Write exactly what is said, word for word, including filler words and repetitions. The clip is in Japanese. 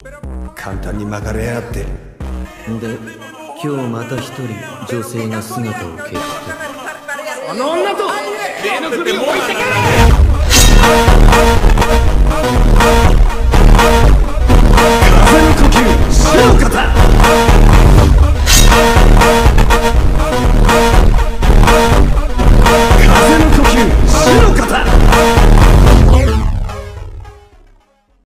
簡単に巻かれやがって。で、 今日また一人女性が姿を消した。 あの女と例の首を置いてけ！